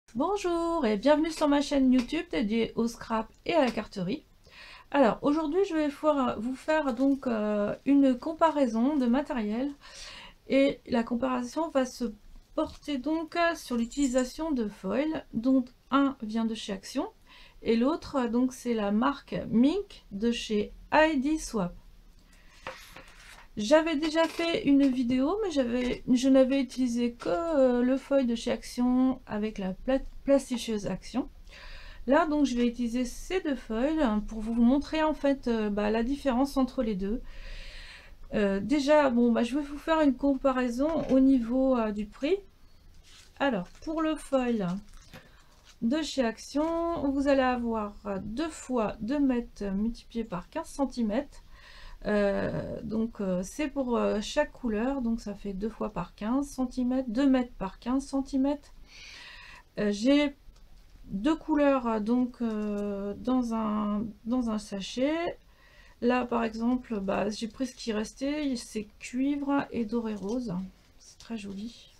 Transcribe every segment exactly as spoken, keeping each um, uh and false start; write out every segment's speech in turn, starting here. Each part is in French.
Bonjour et bienvenue sur ma chaîne YouTube dédiée au scrap et à la carterie. Alors aujourd'hui je vais faire- vous faire donc euh, une comparaison de matériel et la comparaison va se porter donc euh, sur l'utilisation de foils dont un vient de chez Action et l'autre euh, donc c'est la marque Mink de chez I D Swap. J'avais déjà fait une vidéo mais j'avais je n'avais utilisé que euh, le foil de chez Action avec la pla plasticieuse Action. Là, donc, je vais utiliser ces deux feuilles pour vous montrer en fait euh, bah, la différence entre les deux. Euh, déjà, bon, bah, je vais vous faire une comparaison au niveau euh, du prix. Alors, pour le foil de chez Action, vous allez avoir deux fois deux mètres multiplié par quinze centimètres. Euh, donc, euh, c'est pour euh, chaque couleur, donc ça fait deux fois par quinze centimètres, deux mètres par quinze centimètres. Euh, J'ai deux couleurs euh, donc euh, dans un dans un sachet. Là par exemple, bah, j'ai pris ce qui restait, c'est cuivre et doré rose, c'est très joli.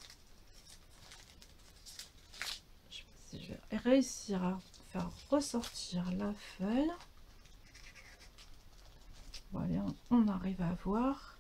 Je sais pas si je vais réussir à faire ressortir la feuille. Voilà, on arrive à voir.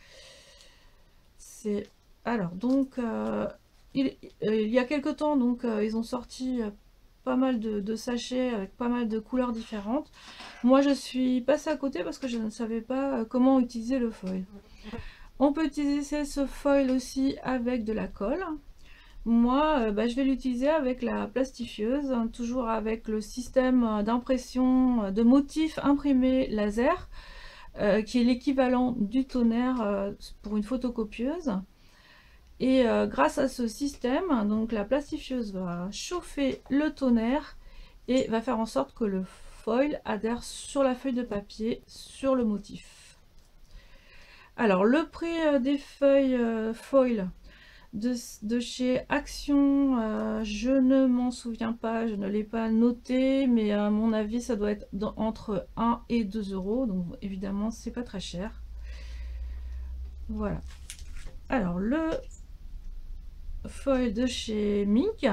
C'est alors donc euh, il, euh, il y a quelque temps donc euh, ils ont sorti euh, pas mal de, de sachets avec pas mal de couleurs différentes. Moi je suis passée à côté parce que je ne savais pas euh, comment utiliser le foil. On peut utiliser ce foil aussi avec de la colle. Moi euh, bah, je vais l'utiliser avec la plastifieuse, hein, toujours avec le système d'impression de motifs imprimés laser, euh, qui est l'équivalent du tonnerre euh, pour une photocopieuse. Et euh, grâce à ce système, donc la plastifieuse va chauffer le tonnerre et va faire en sorte que le foil adhère sur la feuille de papier, sur le motif. Alors le prix euh, des feuilles euh, foil de, de chez Action, euh, je ne m'en souviens pas, je ne l'ai pas noté, mais à mon avis ça doit être dans, entre un et deux euros, donc évidemment c'est pas très cher. Voilà. Alors le foil de chez Mink,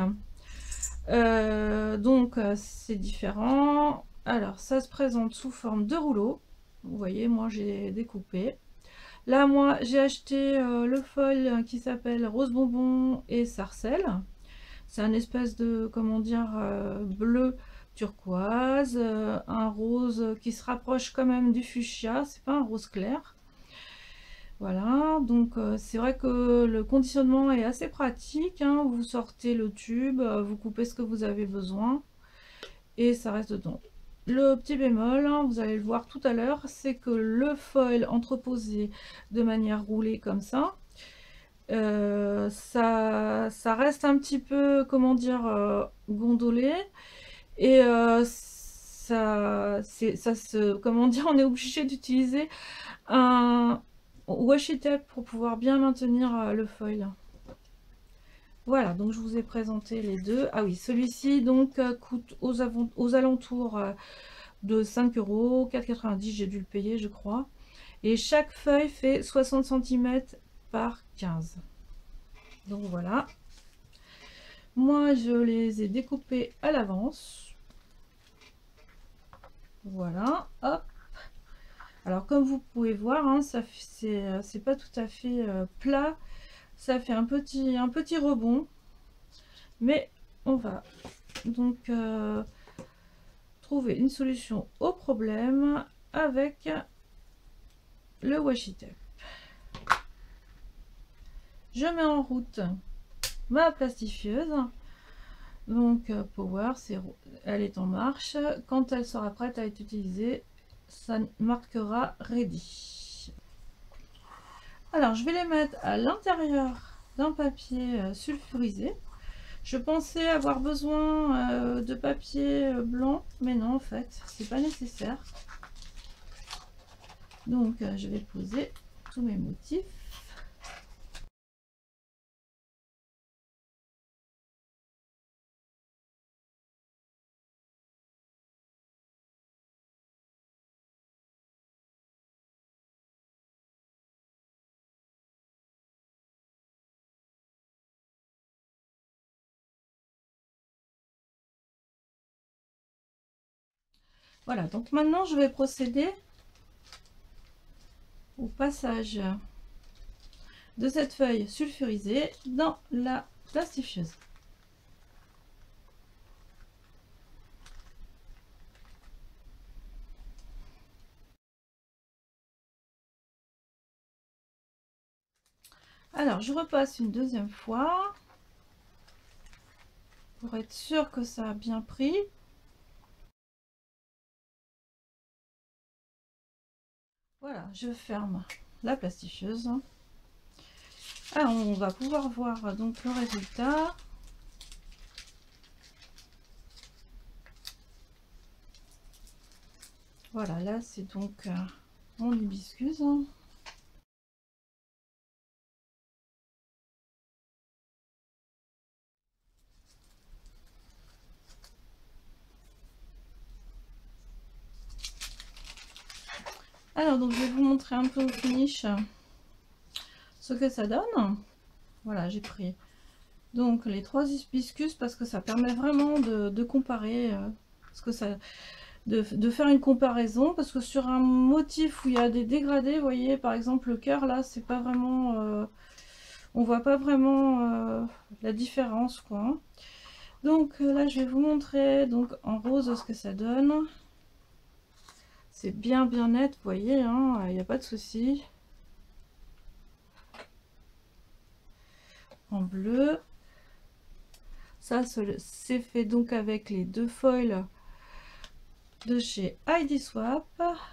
Euh, donc euh, c'est différent. Alors ça se présente sous forme de rouleau. Vous voyez, moi j'ai découpé. Là, moi j'ai acheté euh, le foil qui s'appelle Rose Bonbon et Sarcelle. C'est un espèce de, comment dire, euh, bleu turquoise, euh, un rose qui se rapproche quand même du fuchsia. C'est pas un rose clair. Voilà, donc euh, c'est vrai que le conditionnement est assez pratique, hein. Vous sortez le tube, euh, vous coupez ce que vous avez besoin et ça reste dedans. Le petit bémol, hein, vous allez le voir tout à l'heure, c'est que le foil entreposé de manière roulée comme ça, euh, ça, ça reste un petit peu, comment dire, euh, gondolé et euh, ça, c'est, ça se, comment dire, on est obligé d'utiliser un washi tape pour pouvoir bien maintenir euh, le foil. Voilà, donc je vous ai présenté les deux. Ah oui, celui-ci donc euh, coûte aux, aux alentours euh, de cinq euros, quatre quatre-vingt-dix, j'ai dû le payer je crois. Et chaque feuille fait soixante centimètres par quinze. Donc voilà. Moi je les ai découpés à l'avance. Voilà, hop. Alors comme vous pouvez voir, hein, ça c'est pas tout à fait euh, plat. Ça fait un petit, un petit rebond. Mais on va donc euh, trouver une solution au problème avec le washi tape. Je mets en route ma plastifieuse. Donc euh, Power, c'est, elle est en marche. Quand elle sera prête à être utilisée, ça marquera Ready. Alors je vais les mettre à l'intérieur d'un papier euh, sulfurisé. Je pensais avoir besoin euh, de papier euh, blanc, mais non en fait, c'est pas nécessaire. Donc euh, je vais poser tous mes motifs. Voilà, donc maintenant je vais procéder au passage de cette feuille sulfurisée dans la plastifieuse. Alors je repasse une deuxième fois pour être sûr que ça a bien pris. Voilà, je ferme la plastifieuse. Alors on va pouvoir voir donc le résultat. Voilà, là c'est donc euh, mon hibiscus. Alors donc je vais vous montrer un peu au finish ce que ça donne. Voilà, j'ai pris donc les trois hibiscus parce que ça permet vraiment de, de comparer, euh, parce que ça, de, de faire une comparaison, parce que sur un motif où il y a des dégradés, vous voyez par exemple le cœur là, c'est pas vraiment, euh, on voit pas vraiment euh, la différence quoi. Donc là je vais vous montrer donc en rose ce que ça donne. C'est bien bien net, vous voyez, hein, il n'y a pas de souci. En bleu, ça c'est fait donc avec les deux foils de chez Heidi Swap.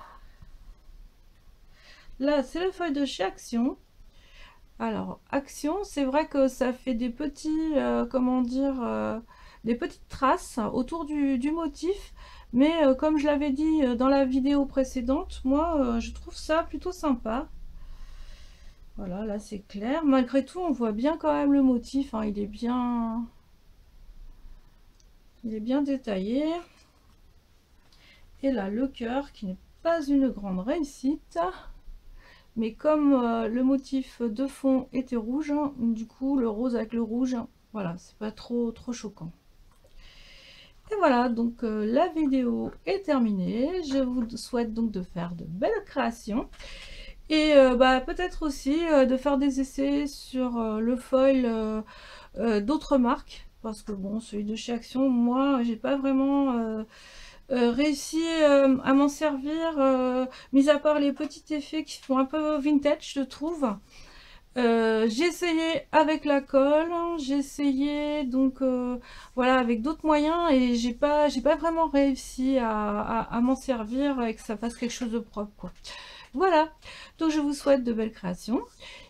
Là c'est le foil de chez Action. Alors Action, c'est vrai que ça fait des petits euh, comment dire euh, des petites traces autour du, du motif, mais euh, comme je l'avais dit dans la vidéo précédente, moi euh, je trouve ça plutôt sympa. Voilà, là c'est clair. Malgré tout, on voit bien quand même le motif, hein, il est bien, il est bien détaillé. Et là, le cœur qui n'est pas une grande réussite, mais comme euh, le motif de fond était rouge, hein, du coup le rose avec le rouge, voilà, c'est pas trop trop choquant. Et voilà, donc euh, la vidéo est terminée. Je vous souhaite donc de faire de belles créations. Et euh, bah, peut-être aussi euh, de faire des essais sur euh, le foil euh, euh, d'autres marques. Parce que bon, celui de chez Action, moi, j'ai pas vraiment euh, euh, réussi euh, à m'en servir. Euh, mis à part les petits effets qui font un peu vintage, je trouve. Euh, j'ai essayé avec la colle, j'ai essayé donc euh, voilà avec d'autres moyens et j'ai pas j'ai pas vraiment réussi à, à, à m'en servir et que ça fasse quelque chose de propre quoi. Voilà, donc je vous souhaite de belles créations